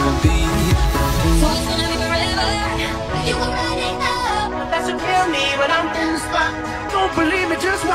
gonna be. So it's gonna be forever. You can run it up. That should kill me, but I'm in the spot. Don't believe me, just watch.